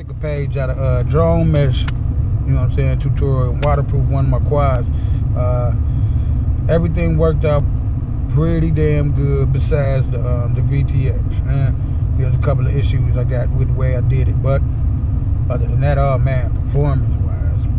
took a page out of drone mesh, you know what I'm saying, tutorial, and waterproof one of my quads. Everything worked out pretty damn good besides the VTX. And there's a couple of issues I got with the way I did it, but other than that, oh man, performance wise.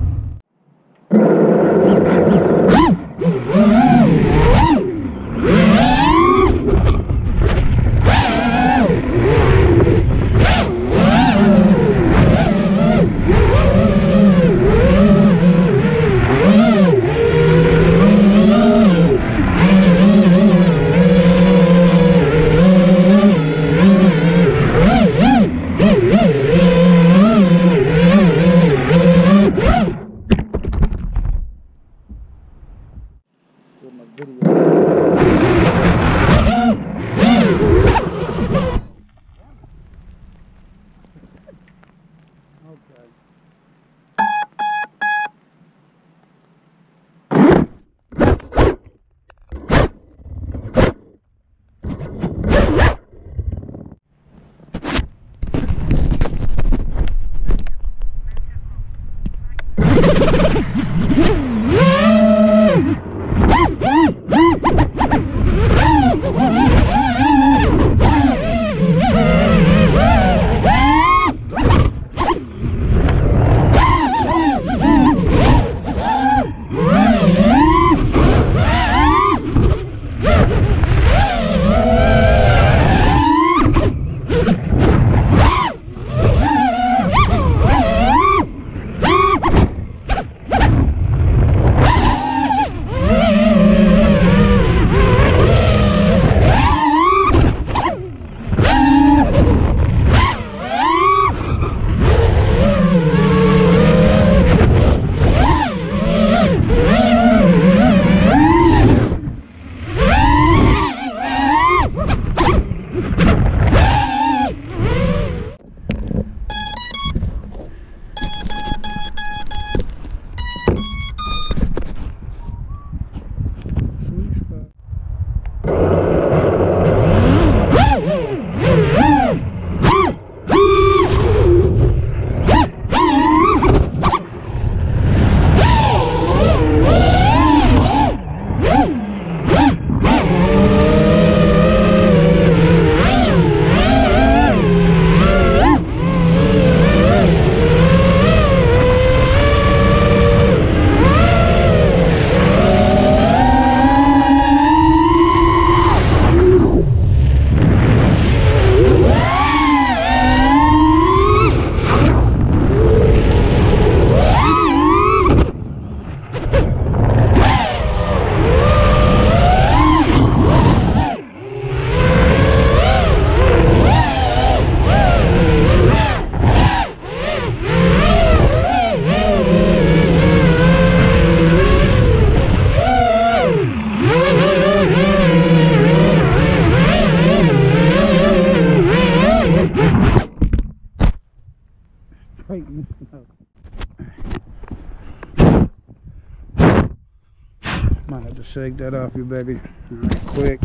Might have to shake that off you, baby, right quick.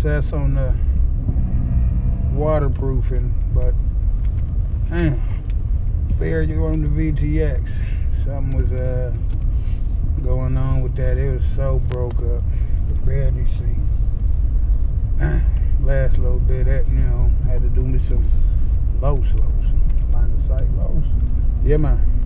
process on the waterproofing, but man, failure on the VTX. Something was going on with that. It was so broke up, could barely see. Last little bit, that had to do me some line of sight lows. Yeah, man.